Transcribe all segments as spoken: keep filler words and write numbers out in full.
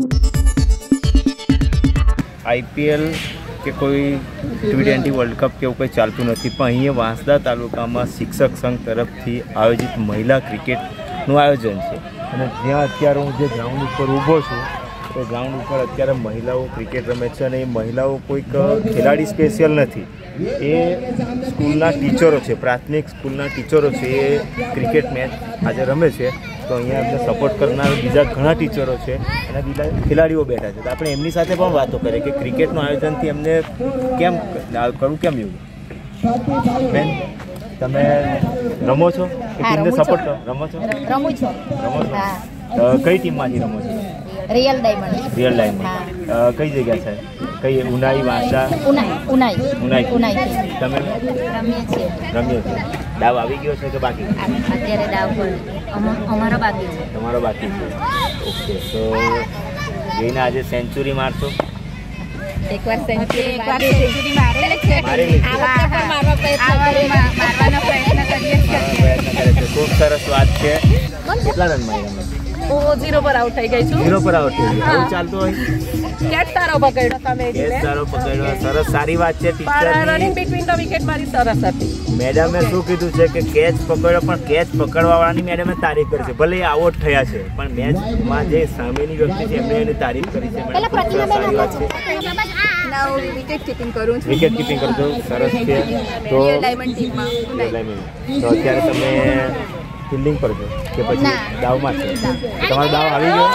IPL કે કોઈ T twenty world cup કે એવું કંઈ ચાલતું નથી, પણ અહીંયા વાંસદા તાલુકામાં શિક્ષક સંઘ તરફથી આયોજિત મહિલા ક્રિકેટનું આયોજન છે. અને જ્યાં અત્યારે હું જે ગ્રાઉન્ડ ઉપર ઊભો છું તો ગ્રાઉન્ડ ઉપર અત્યારે મહિલાઓ ક્રિકેટ રમે છે. અને એ મહિલાઓ કોઈક ખેલાડી સ્પેશિયલ નથી, એ સ્કૂલના ટીચરો છે, પ્રાથમિક સ્કૂલના ટીચરો છે. એ ક્રિકેટ મેચ આજે રમે છે. તો અહીંયા એમને સપોર્ટ કરનાર બીજા ઘણા ટીચરો છે અને બીજા ખેલાડીઓ બેઠા છે. તો આપણે એમની સાથે પણ વાતો કરીએ કે ક્રિકેટનું આયોજનથી એમને કેમ કરવું, કેમ એવું. બેન, તમે રમો છો કે ટીમને સપોર્ટ કરો? રમો છો? રમું છું. રમો છો? કઈ ટીમમાંથી રમો છો? Real diamond. Real diamond. કઈ જગ્યા છે? કઈ? ઉનાઈ, વાંસદા? ઉનાઈ. ઉનાઈ. ઉનાઈ. ઉનાઈ. તમે? રમીએ છીએ. રમીએ છીએ. દાવ આવી ગયો છે કે બાકી? અત્યારે દાવ પર અમારો બાકી છે. તમારો બાકી છે. ઓકે, તો જઈને આજે સેન્ચુરી મારશો? એકવાર સેન્ચુરી એકવાર સેન્ચુરી મારેલી છે. મારેલી છે. આ વખતે પણ મારવા પ્રયત્ન મારવાનો પ્રયત્ન કરીએ છીએ. ખૂબ સરસ વાત છે. કેટલા રન માર્યા? હું ઝીરો પર આઉટ થઈ ગઈ છું. ઝીરો પર આઉટ થઈ ગઈ. એવું ચાલતું હોય? કેચ સારો પકડ્યો તમે. કેચ સારો પકડ્યો. સરસ, સારી વાત છે. ટીચરની રનિંગ બિટવીન ધ વિકેટ મારી સરસ હતી. મેડમે શું કીધું છે કે કેચ પકડ્યો, પણ કેચ પકડવાવાળાની મેડમે તારીફ કરી છે. ભલે એ આઉટ થયા છે, પણ મેચમાં જે સામેની વ્યક્તિ છે એમને એની તારીફ કરી છે. મેડમ, સારી વાત છે. વિકેટ કીપિંગ કરું છું. વિકેટ કીપિંગ કરું છું. સરસ છે. તો ડાયમંડ ટીમમાં તો અત્યારે તમે ફિલ્ડિંગ પર છો કે પછી દાવમાં છે? તમારો દાવ આવી ગયો?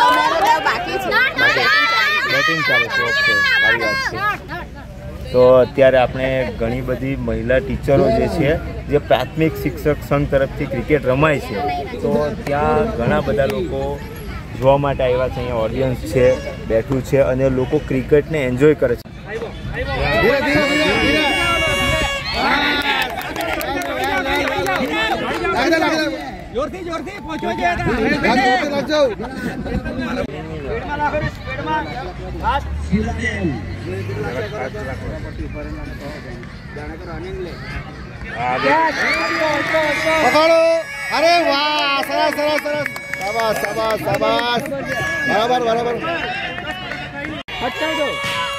બેટિંગ ચાલે છે. ઓકે, સારી વાત છે. તો અત્યારે આપણે ઘણી બધી મહિલા ટીચરો જે છે, જે પ્રાથમિક શિક્ષક સંઘ તરફથી ક્રિકેટ રમાય છે, તો ત્યાં ઘણા બધા લોકો જોવા માટે આવ્યા છે. અહીંયા ઓડિયન્સ છે, બેઠું છે અને લોકો ક્રિકેટને એન્જોય કરે છે. જોરથી જોરથી પહોંચો છે. પકડો. અરે વાહ, સરસ સરસ સરસ. શાબાશ શાબાશ શાબાશ. બરાબર બરાબર. હટાઈ દો.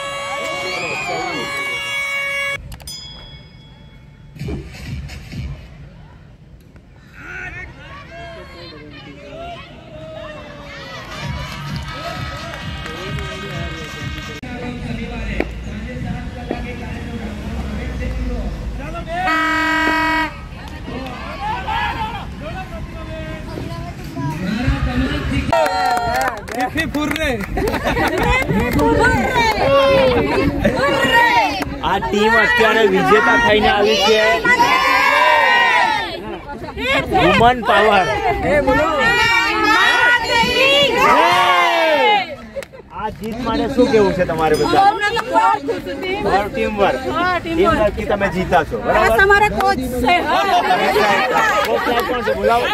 આ ટીમ અત્યારે વિજેતા થઈને આવી છે. Woman power. આ જીત માટે શું કેવું છે તમારે બધા? Team work. ટીમ વર્કથી તમે જીતા છો, બરાબર? તમારા કોચ છે. બોલાવો.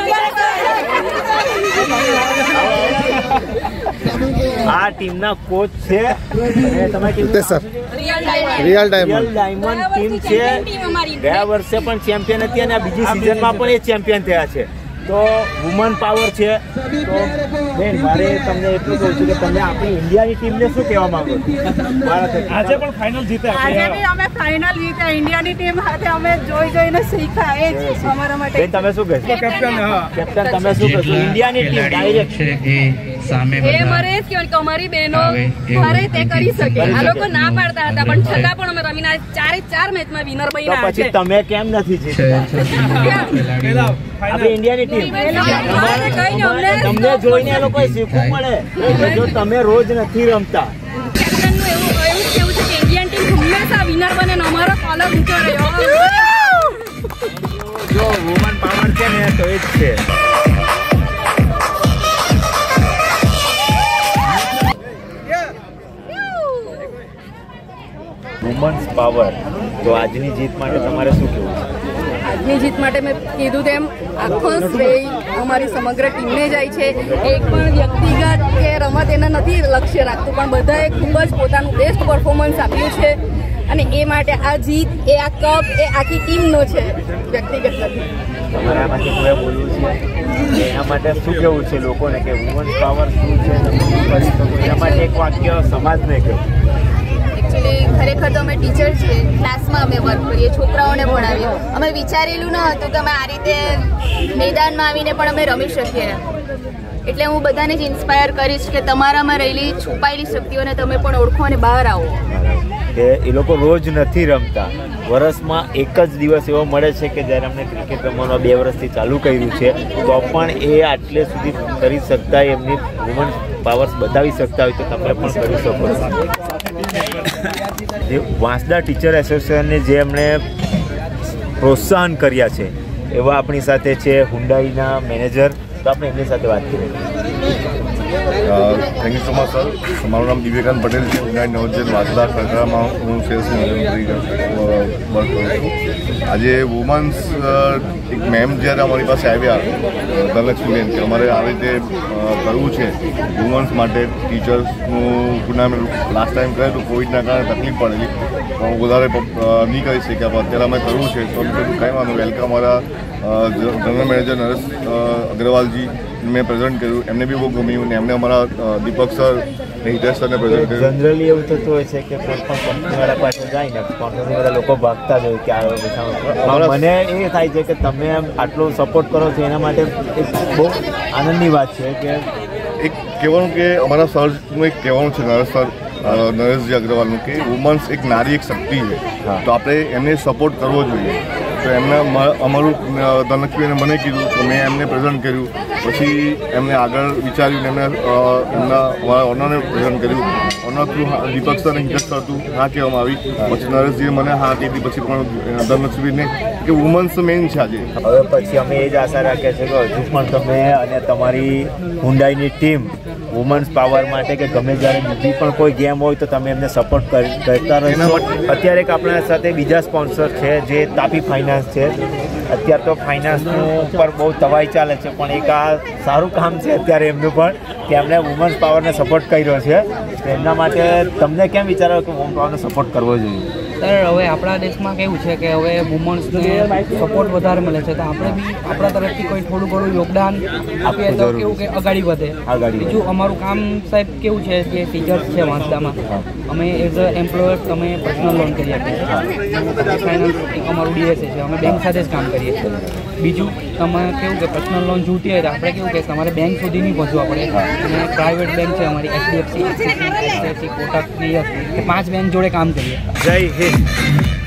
આ ટીમના કોચ છે. તમારી team real diamond. Real diamond team છે. ગયા વર્ષે પણ ચેમ્પિયન હતી અને આ બીજી સિઝનમાં પણ એ ચેમ્પિયન થયા છે. તો વુમન પાવર છે. તો બેન, મારે તમને એટલું કહું છું કે તમે આપણી ઇન્ડિયાની ટીમને શું કહેવા માંગો છો? આજે પણ ફાઇનલ જીતે. આજે બી અમે ફાઇનલ જીત્યા. ઇન્ડિયાની ટીમ સાથે અમે જોઈ જોઈને શીખ્યા. એ જ અમારા માટે. બેન, તમે શું કહેશો? કેપ્ટન. હા, કેપ્ટન, તમે શું કહેશો? ઇન્ડિયાની ટીમ ડાયરેક્ટ એ મારે જ કહેવાય કે અમારી બહેનો મારે તે કરી શકે. આ લોકો ના પાડતા હતા, પણ છતાં પણ અમે રમીને ચારે ચાર મેચમાં વિનર બન્યા. તો પછી તમે કેમ નથી જીતતા? આપણી ઇન્ડિયાની ટીમ તમને જોઈને એ લોકોએ શીખવું પડે. જો તમે રોજ નથી રમતા. કેપ્ટનનું એવું એવું જ કેવું છે કે ઇન્ડિયન ટીમ હંમેશા વિનર બને ને અમારો કોલર ઊંચો રહ્યો. જો વુમન પાવર છે ને તો એ જ છે. Women's power. તો આજની જીત માટે તમારે શું કહેવું છે? આજની જીત માટે મેં કીધું તેમ આખો શ્રેય અમારી સમગ્ર ટીમને જાય છે. એક પણ વ્યક્તિગત કે રમત એને નથી લક્ષ્ય રાખતું, પણ બધાએ ખૂબ જ પોતાનું બેસ્ટ પરફોર્મન્સ આપ્યું છે. અને એ માટે આ જીત, એ આ કપ, એ આખી ટીમનો છે, વ્યક્તિગત નથી. તમારે આમાંથી કોઈ બોલવું છે? એના માટે શું કહેવું છે લોકોને કે વુમન્સ પાવર શું છે, તમે શું કરી શકો? એના એક વાક્ય સમાજને કહો. એકચ્યુઅલી ખરેખર તો અમે ટીચર છીએ, ક્લાસમાં અમે વર્ક કરીએ, છોકરાઓને ભણાવીએ. અમે વિચારેલું ન હતું કે અમે આ રીતે મેદાનમાં આવીને પણ અમે રમી શકીએ. એટલે હું બધાને જ ઇન્સ્પાયર કરીશ કે તમારામાં રહેલી છુપાયેલી શક્તિઓને તમે પણ ઓળખો અને બહાર આવો. કે એ લોકો રોજ નથી રમતા, વર્ષમાં એક જ દિવસ એવો મળે છે કે જ્યારે અમને ક્રિકેટ રમવાનું બે વર્ષથી ચાલુ કર્યું છે તો પણ એ આટલે સુધી કરી શકતા, એમની વુમન પાવર્સ બતાવી શકતા હોય તો તમે પણ કરી શકો છો. જે વાંસદા ટીચર એસોસિએશનને જે એમણે પ્રોત્સાહન કર્યા છે એવા આપણી સાથે છે હુન્ડાઈના મેનેજર, તો આપણે એમની સાથે વાત કરીએ. Thank you so much sir. મારું નામ દિવ્યકાંત પટેલ છે. હુન્ડાઈ નવોજન વાંસદા ખડખડામાં હું સેલ્સ મેનેજર તરીકે વર્ક કરું છું. આજે વુમન્સ એક મેમ જ્યારે અમારી પાસે આવ્યા ધનલક્ષ્મીબેન કે અમારે આવી રીતે કરવું છે વુમન્સ માટે ટીચર્સનું ટુર્નામેન્ટ લાસ્ટ ટાઈમ કરે તો કોવિડના કારણે તકલીફ પડેલી, હું વધારે નહીં કરી શક્યા, પણ અત્યારે અમે કરવું છે તો કંઈ વાંધો. વેલકમ અમારા જનરલ મેનેજર નરેશ અગ્રવાલજી મેં પ્રેઝન્ટ કર્યું, એમને બી બહુ ગમ્યું ને એમને અમારા દીપક સર ને હિતેશ સરને પ્રેઝન્ટ કર્યું. જનરલી એવું થતું હોય છે કે કોઈ પણ કંપનીવાળા પાસે જાય ને સ્પોન્સરથી બધા લોકો ભાગતા જ હોય કે આ મને એ થાય છે કે તમે આમ આટલો સપોર્ટ કરો છો એના માટે એક બહુ આનંદની વાત છે કે એક કહેવાનું કે અમારા સરનું એક કહેવાનું છે નરેશ સર નરેશજી અગ્રવાલનું કે વુમન્સ એક નારી એક શક્તિ છે, તો આપણે એમને સપોર્ટ કરવો જોઈએ. તો એમને અમારું ધનલક્ષ્મીને મને કીધું તો મેં એમને પ્રેઝન્ટ કર્યું, પછી એમને આગળ વિચાર્યું એમને એમના અમારા ઓનરને પ્રેઝન્ટ કર્યું. ઓનર થ્રુ દીપક સર અને હિતેશ સર થ્રુ હા કહેવામાં આવી, પછી નરેશજીએ મને હા કીધી, પછી પણ ધનલક્ષ્મીને કે વુમન્સ મેઇન છે આજે. હવે પછી અમે એ જ આશા રાખીએ છીએ કે હજુ પણ તમે અને તમારી હુન્ડાઈની ટીમ વુમન્સ પાવર માટે કે ગમે જ્યારે બીજી પણ કોઈ ગેમ હોય તો તમે એમને સપોર્ટ કરતા રહેશો. અત્યારે એક આપણા સાથે બીજા સ્પોન્સર છે જે તાપી ફાઇનાન્સ છે. અત્યારે તો ફાઇનાન્સનું ઉપર બહુ તવાઈ ચાલે છે, પણ એક આ સારું કામ છે અત્યારે એમનું પણ કે એમણે વુમન્સ પાવરને સપોર્ટ કર્યો છે. એમના માટે તમને કેમ વિચારો કે વુમન પાવરને સપોર્ટ કરવો જોઈએ? સર હવે આપણા દેશમાં કેવું છે કે હવે વુમન્સને સપોર્ટ વધારે મળે છે, તો આપણે બી આપણા તરફથી કોઈ થોડું ઘણું યોગદાન આપીએ તો કેવું કે અગાડી વધે. બીજું અમારું કામ સાહેબ કેવું છે કે ટીચર્સ છે વાંસદામાં, અમે એઝ અ એમ્પ્લોયર અમે પર્સનલ લોન કરી આપીએ છીએ. ફાઇનાન્સ અમારું ડીએસએ છે, અમે બેંક સાથે જ કામ કરીએ છીએ. બીજું તમારે કેવું કે પર્સનલ લોન જોઈતી હોય તો આપણે કેવું કે તમારે બેંક સુધી નહીં પહોંચવા પડે, અને પ્રાઇવેટ બેંક છે અમારી એચડીએફસી, એચડીએફસી, કોટક, ક્લિયર, એ પાંચ બેંક જોડે કામ કરીએ. જય હિન્દ.